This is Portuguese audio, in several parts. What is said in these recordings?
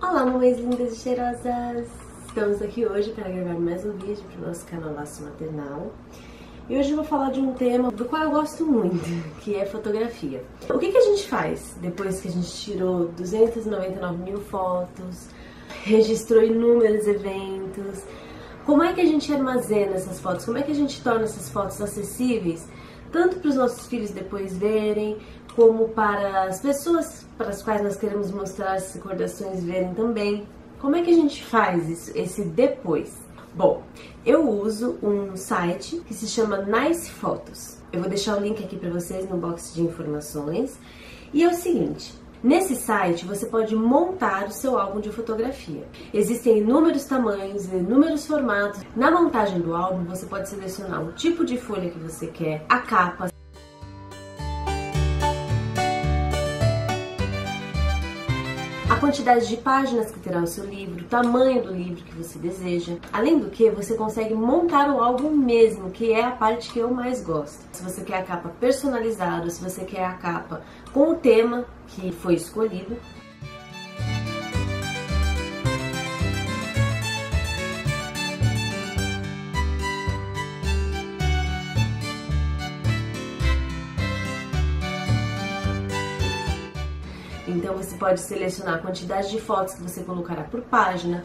Olá, mamães lindas e cheirosas! Estamos aqui hoje para gravar mais um vídeo para o nosso canal Laço Maternal. E hoje eu vou falar de um tema do qual eu gosto muito, que é fotografia. O que a gente faz depois que a gente tirou 299 mil fotos, registrou inúmeros eventos? Como é que a gente armazena essas fotos? Como é que a gente torna essas fotos acessíveis, tanto para os nossos filhos depois verem, como para as pessoas para as quais nós queremos mostrar essas recordações verem também? Como é que a gente faz isso, esse depois? Bom, eu uso um site que se chama Nice Photos. Eu vou deixar o link aqui para vocês no box de informações. E é o seguinte, nesse site você pode montar o seu álbum de fotografia. Existem inúmeros tamanhos, inúmeros formatos. Na montagem do álbum você pode selecionar o tipo de folha que você quer, a capa, a quantidade de páginas que terá o seu livro, o tamanho do livro que você deseja. Além do que, você consegue montar o álbum mesmo, que é a parte que eu mais gosto. Se você quer a capa personalizada, se você quer a capa com o tema que foi escolhido. Então você pode selecionar a quantidade de fotos que você colocará por página.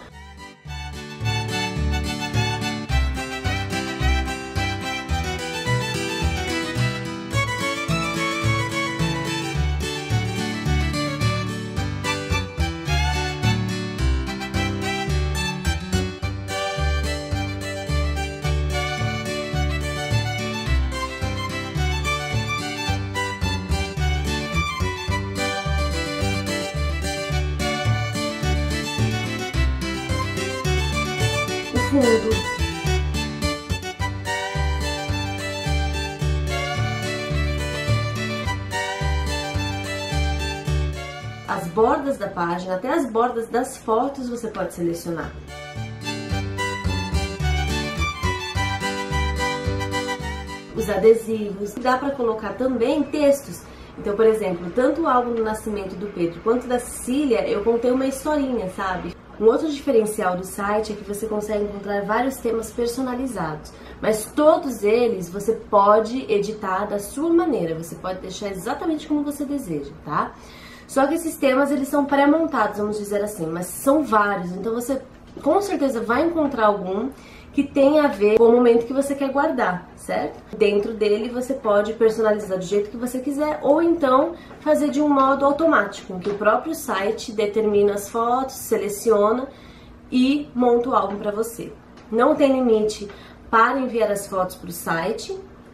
Fundo. As bordas da página, até as bordas das fotos você pode selecionar. Os adesivos, dá para colocar também textos. Então, por exemplo, tanto o álbum do nascimento do Pedro quanto da Cecília, eu contei uma historinha, sabe? Um outro diferencial do site é que você consegue encontrar vários temas personalizados, mas todos eles você pode editar da sua maneira, você pode deixar exatamente como você deseja, tá? Só que esses temas, eles são pré-montados, vamos dizer assim, mas são vários, então você com certeza vai encontrar algum que tem a ver com o momento que você quer guardar, certo? Dentro dele você pode personalizar do jeito que você quiser ou então fazer de um modo automático, em que o próprio site determina as fotos, seleciona e monta o álbum para você. Não tem limite para enviar as fotos para o site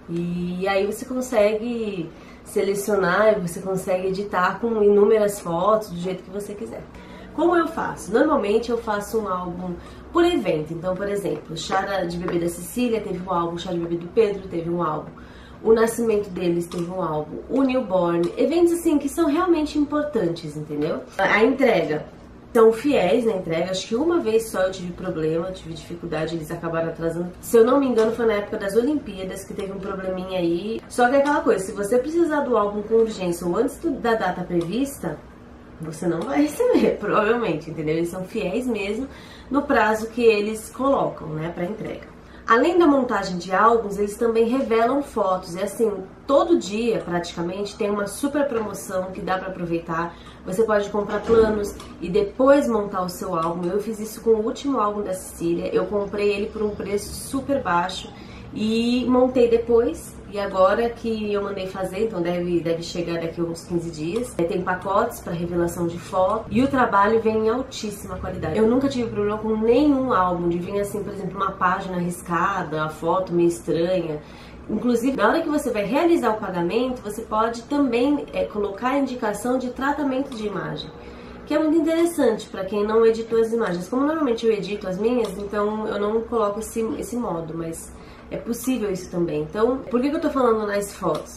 e aí você consegue selecionar, você consegue editar com inúmeras fotos do jeito que você quiser. Como eu faço? Normalmente eu faço um álbum por evento. Então, por exemplo, Chá de Bebê da Cecília teve um álbum, Chá de Bebê do Pedro teve um álbum, o nascimento deles teve um álbum, o newborn, eventos assim que são realmente importantes, entendeu? A entrega, são fiéis na entrega, acho que uma vez só eu tive problema, tive dificuldade, eles acabaram atrasando. Se eu não me engano foi na época das Olimpíadas que teve um probleminha aí. Só que é aquela coisa, se você precisar do álbum com urgência ou antes da data prevista, você não vai receber, provavelmente, entendeu? Eles são fiéis mesmo no prazo que eles colocam, né, para entrega. Além da montagem de álbuns, eles também revelam fotos. E assim, todo dia, praticamente, tem uma super promoção que dá para aproveitar. Você pode comprar planos e depois montar o seu álbum. Eu fiz isso com o último álbum da Cecília. Eu comprei ele por um preço super baixo e montei depois. E agora que eu mandei fazer, então deve chegar daqui a uns 15 dias. Tem pacotes para revelação de foto e o trabalho vem em altíssima qualidade. Eu nunca tive problema com nenhum álbum, de vir assim, por exemplo, uma página arriscada, a foto meio estranha. Inclusive, na hora que você vai realizar o pagamento, você pode também colocar a indicação de tratamento de imagem, que é muito interessante para quem não editou as imagens. Como normalmente eu edito as minhas, então eu não coloco esse modo, mas é possível isso também. Então, por que eu tô falando Nice Photos?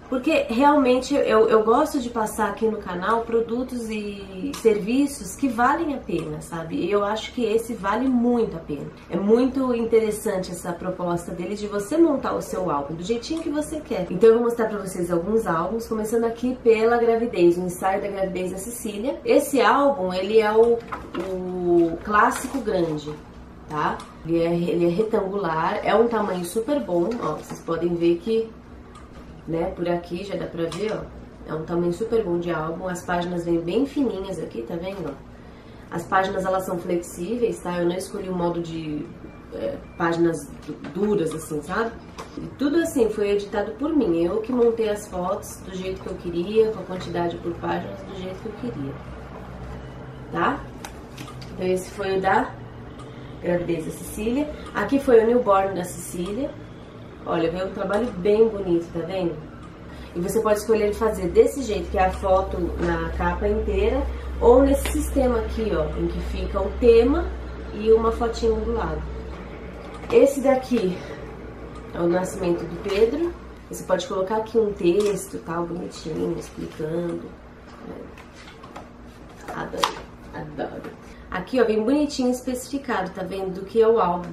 Porque realmente eu gosto de passar aqui no canal produtos e serviços que valem a pena, sabe? E eu acho que esse vale muito a pena. É muito interessante essa proposta deles de você montar o seu álbum do jeitinho que você quer. Então eu vou mostrar pra vocês alguns álbuns, começando aqui pela gravidez, o ensaio da gravidez da Cecília. Esse álbum, ele é o clássico grande, tá? Ele é retangular, é um tamanho super bom, ó, vocês podem ver que, né, por aqui já dá pra ver, ó, é um tamanho super bom de álbum, as páginas vêm bem fininhas aqui, tá vendo? As páginas, elas são flexíveis, tá? Eu não escolhi o modo de páginas duras, assim, sabe? E tudo assim, foi editado por mim, eu que montei as fotos do jeito que eu queria, com a quantidade por páginas do jeito que eu queria, tá? Então esse foi o da gravidez da Cecília, aqui foi o newborn da Cecília. Olha, veio um trabalho bem bonito, tá vendo? E você pode escolher fazer desse jeito, que é a foto na capa inteira, ou nesse sistema aqui, ó, em que fica o tema e uma fotinha do lado. Esse daqui é o nascimento do Pedro. Você pode colocar aqui um texto, tal, bonitinho, explicando. Adoro, adoro. Aqui, ó, bem bonitinho especificado, tá vendo? Do que é o álbum.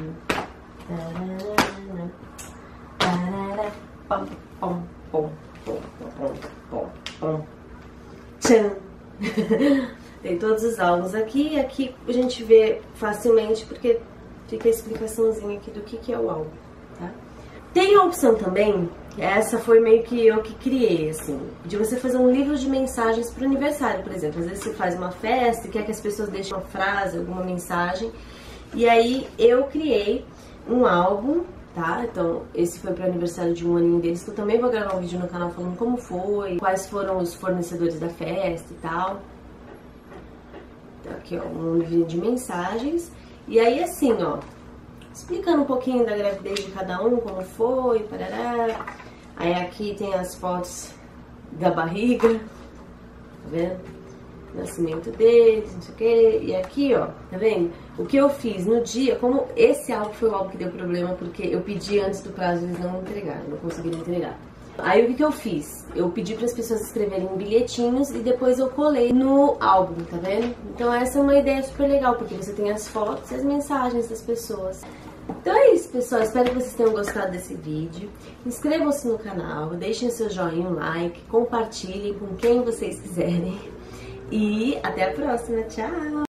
Pom, pom, pom, pom, pom, pom, pom. Tchan! Tem todos os álbuns aqui, e aqui a gente vê facilmente porque fica a explicaçãozinha aqui do que é o álbum, tá? Tem a opção também, essa foi meio que eu que criei, assim, de você fazer um livro de mensagens para o aniversário, por exemplo. Às vezes você faz uma festa e quer que as pessoas deixem uma frase, alguma mensagem, e aí eu criei um álbum, tá? Então, esse foi para o aniversário de um aninho deles, que eu também vou gravar um vídeo no canal falando como foi, quais foram os fornecedores da festa e tal. Então, aqui, ó, um livro de mensagens. E aí, assim, ó, explicando um pouquinho da gravidez de cada um, como foi, parará. Aí aqui tem as fotos da barriga, tá vendo? Nascimento deles, não sei o que. E aqui, ó, tá vendo? O que eu fiz no dia, como esse álbum foi o álbum que deu problema, porque eu pedi antes do prazo, eles não me entregaram, não conseguiram entregar. Aí o que eu fiz? Eu pedi para as pessoas escreverem bilhetinhos e depois eu colei no álbum, tá vendo? Então essa é uma ideia super legal, porque você tem as fotos e as mensagens das pessoas. Então é isso, pessoal. Espero que vocês tenham gostado desse vídeo. Inscrevam-se no canal, deixem seu joinha, um like, compartilhem com quem vocês quiserem. E até a próxima. Tchau!